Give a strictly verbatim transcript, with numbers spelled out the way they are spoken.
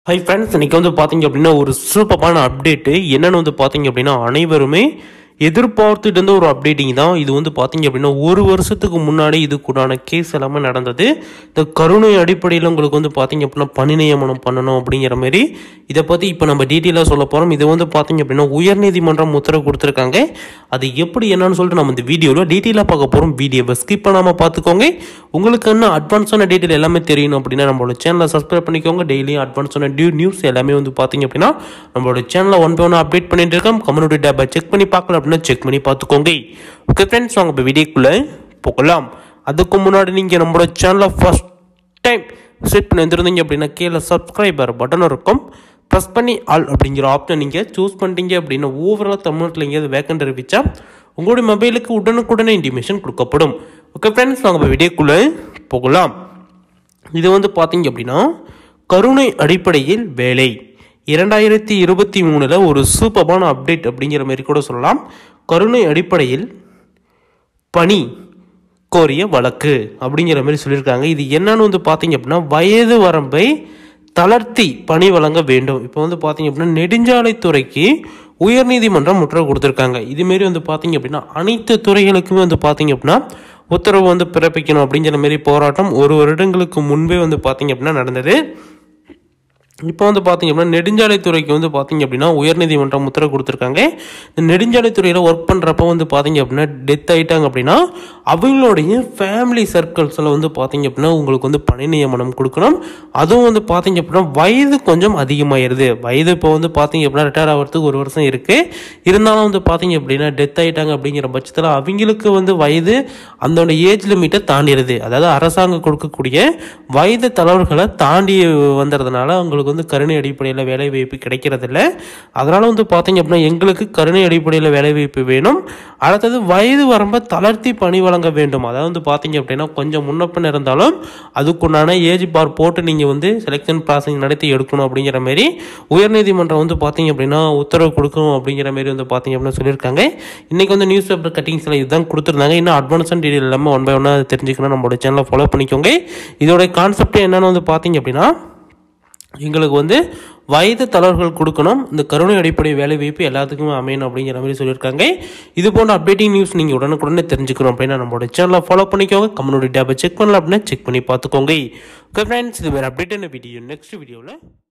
Hi friends, இன்னைக்கு வந்து பாத்தீங்க அப்படின்னா ஒரு சூப்பரான அப்டேட் என்னன்னு வந்து பாத்தீங்க அப்படின்னா அனைவருமே எதிர்பார்த்துட்டு இருந்த ஒரு அப்டேட்டிங் தான். இது வந்து பாத்தீங்க அப்படின்னா ஒரு வருஷத்துக்கு முன்னாடி இதுக்குடான கேஸ் எல்லாமே நடந்தது. இந்த கருணை அடிப்படையில் உங்களுக்கு வந்து பாத்தீங்க அப்படின்னா பணி நியமனம் பண்ணணும் அப்படிங்கிற மாதிரி இதை பத்தி இப்போ நம்ம டீட்டெயிலாக சொல்ல போறோம். இது வந்து பாத்தீங்க அப்படின்னா உயர்நீதிமன்றம் உத்தரவு கொடுத்துருக்காங்க. அது எப்படி என்னன்னு சொல்லிட்டு நம்ம இந்த வீடியோவில் டீட்டெயிலாக பார்க்க போறோம். வீடியோவை ஸ்கிப் பண்ணாம பார்த்துக்கோங்க. உங்களுக்கு என்ன அட்வான்ஸான டீட்டெயில் எல்லாமே தெரியணும் அப்படின்னா நம்மளோட சேனலை சப்ஸ்கிரைப் பண்ணிக்கோங்க. டெய்லியும் அட்வான்ஸான டியூ நியூஸ் எல்லாமே வந்து பாத்தீங்க அப்படின்னா நம்மளோட சேனலை ஒன் பை ஒன் அப்டேட் பண்ணிட்டு இருக்கோம். கம்யூனிட்டி டேப்பை செக் பண்ணி பார்க்கலாம் செக் பண்ணி பார்த்துக்கோங்க. ஓகே ஃப்ரெண்ட்ஸ், வாங்க இப்போ வீடியோக்குள்ள போகலாம். அதுக்கு முன்னாடி நீங்கள் நம்மளோட சேனலை ஃபர்ஸ்ட் டைம் விசிட் பண்ணி வந்துருந்தீங்க அப்படின்னா கீழே சப்ஸ்கிரைபர் பட்டன் இருக்கும், ப்ரெஸ் பண்ணி ஆல் அப்படிங்கிற ஆப்ஷன் நீங்கள் சூஸ் பண்ணிட்டீங்க அப்படின்னா ஓவரால் தமிழ்நாட்டில் எங்கேயாவது வேக்கண்ட் அறிவிச்சா உங்களுடைய மொபைலுக்கு உடனுக்குடனே இன்டிமேஷன் கொடுக்கப்படும். ஓகே ஃப்ரெண்ட்ஸ், வாங்க இப்போ வீடியோக்குள்ளே போகலாம். இது வந்து பார்த்தீங்க அப்படின்னா கருணை அடிப்படையில் வேலை இரண்டாயிரத்தி இருபத்தி மூணுல ஒரு சூப்பரான அப்டேட் அப்படிங்கிற மாதிரி கூட சொல்லலாம். கருணை அடிப்படையில் பணி கோரிய வழக்கு அப்படிங்கிற மாதிரி சொல்லியிருக்காங்க. இது என்னன்னு வந்து பார்த்தீங்க அப்படின்னா வயது வரம்பை தளர்த்தி பணி வழங்க வேண்டும். இப்போ வந்து பார்த்தீங்க அப்படின்னா நெடுஞ்சாலைத்துறைக்கு உயர்நீதிமன்றம் உத்தரவு கொடுத்துருக்காங்க. இதுமாரி வந்து பார்த்தீங்க அப்படின்னா அனைத்து துறைகளுக்குமே வந்து பார்த்தீங்க அப்படின்னா உத்தரவு வந்து பிறப்பிக்கணும் அப்படிங்கிற மாதிரி போராட்டம் ஒரு வருடங்களுக்கு முன்பே வந்து பார்த்தீங்க அப்படின்னா நடந்தது. இப்போ வந்து பார்த்தீங்க அப்படின்னா நெடுஞ்சாலைத்துறைக்கு வந்து பார்த்தீங்க அப்படின்னா உயர்நீதிமன்றம் உத்தரவு கொடுத்துருக்காங்க. இந்த நெடுஞ்சாலைத்துறையில் ஒர்க் பண்ணுறப்ப வந்து பார்த்தீங்க அப்படின்னா டெத் ஆகிட்டாங்க அப்படின்னா அவங்களுடைய ஃபேமிலி சர்க்கிள்ஸில் வந்து பார்த்தீங்க அப்படின்னா உங்களுக்கு வந்து பணி நியமனம் கொடுக்கணும். அதுவும் வந்து பார்த்தீங்க அப்படின்னா வயது கொஞ்சம் அதிகமாகிடுது. வயது இப்போ வந்து பார்த்தீங்க அப்படின்னா ரிட்டையர் ஆகிறதுக்கு ஒரு வருஷம் இருக்குது. இருந்தாலும் வந்து பார்த்தீங்க அப்படின்னா டெத் ஆகிட்டாங்க அப்படிங்கிற பட்சத்தில் அவங்களுக்கு வந்து வயது அந்த ஏஜ் லிமிட்டை தாண்டிடுது. அதாவது அரசாங்கம் கொடுக்கக்கூடிய வயது தளர்வுகளை தாண்டி வந்துடுறதுனால அவங்களுக்கு வந்து கருணை அடிப்படையில் வேலை வாய்ப்பு கிடைக்கிறதில்ல. அதனால வந்து பார்த்தீங்க அப்படின்னா எங்களுக்கு கருணை அடிப்படையில் வேலை வாய்ப்பு வேணும். அடுத்தது வயது வரம்பை தளர்த்தி பணி வழங்க வேண்டும். அதாவது வந்து பார்த்தீங்க அப்படின்னா கொஞ்சம் முன்னப்பின் இருந்தாலும் அதுக்குண்டான ஏஜ் பார் போட்டு நீங்கள் வந்து செலெக்ஷன் ப்ராசஸ் நடத்தி எடுக்கணும் அப்படிங்கிற மாதிரி உயர்நீதிமன்றம் வந்து பார்த்தீங்க அப்படின்னா உத்தரவு கொடுக்கணும் அப்படிங்கிற மாதிரி வந்து பார்த்தீங்க அப்படின்னா சொல்லியிருக்காங்க. இன்னைக்கு வந்து நியூஸ் பேப்பர் கட்டிங்ஸில் இதுதான் கொடுத்துருந்தாங்க. இன்னும் அட்வான்ஸான டீட்டெயில் எல்லாமே ஒன் பை ஒன்னாக தெரிஞ்சுக்கணும் நம்மளோட சேனலை ஃபாலோ பண்ணிக்கோங்க. இதோட கான்செப்ட் என்னன்னு வந்து பார்த்தீங்க அப்படின்னா எங்களுக்கு வந்து வயது தளர்வுகள் கொடுக்கணும், இந்த கருணை அடிப்படை வேலை வாய்ப்பு எல்லாத்துக்குமே அமையணும் அப்படிங்கிற மாதிரி சொல்லியிருக்காங்க. இது போன்ற அப்டேட்டிங் நியூஸ் நீங்கள் உடனுக்குடனே தெரிஞ்சுக்கணும் அப்படின்னா நம்மளோட சேனலை ஃபாலோ பண்ணிக்கோங்க. கம்யூனிட்டி டேப்பை செக் பண்ணலாம் அப்படின்னா செக் பண்ணி பார்த்துக்கோங்க. ஓகே ஃப்ரெண்ட்ஸ், இது வேறு அப்டேட்டான வீடியோ நெக்ஸ்ட் வீடியோவில்